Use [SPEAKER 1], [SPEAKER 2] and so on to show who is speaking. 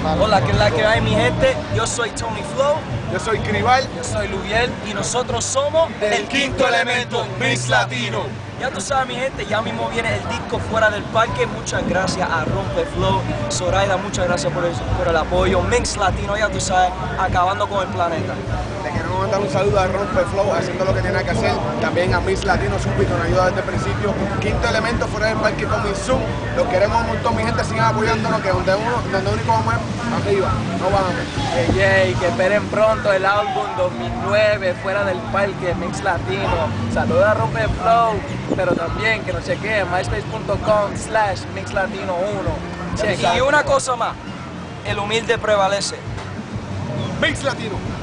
[SPEAKER 1] hermano.
[SPEAKER 2] Hola, ¿qué es la que hay, mi gente? Yo soy Tony Flow.
[SPEAKER 1] Yo soy Cribal.
[SPEAKER 2] Yo soy Luviel y nosotros somos
[SPEAKER 1] El Quinto Elemento Mix Latino.
[SPEAKER 2] Ya tú sabes, mi gente, ya mismo viene el disco Fuera del Parque. Muchas gracias a Rompe Flow, Zoraida, muchas gracias por el apoyo. Mix Latino, ya tú sabes, acabando con el planeta.
[SPEAKER 1] Le queremos mandar un saludo a Rompe Flow, haciendo lo que tiene que hacer. También a Mix Latino, Supi, que nos ayuda desde el principio. Quinto Elemento Fuera del Parque con Zoom. Los queremos un montón, mi gente, sigan apoyándonos, que donde único vamos es arriba, no bajamos.
[SPEAKER 2] Que esperen pronto el álbum 2009, Fuera del Parque, Mix Latino. Saludos a Rompe Flow, pero también que nos chequeen myspace.com/mixlatino1. Y una cosa más, el humilde prevalece.
[SPEAKER 1] Mix Latino.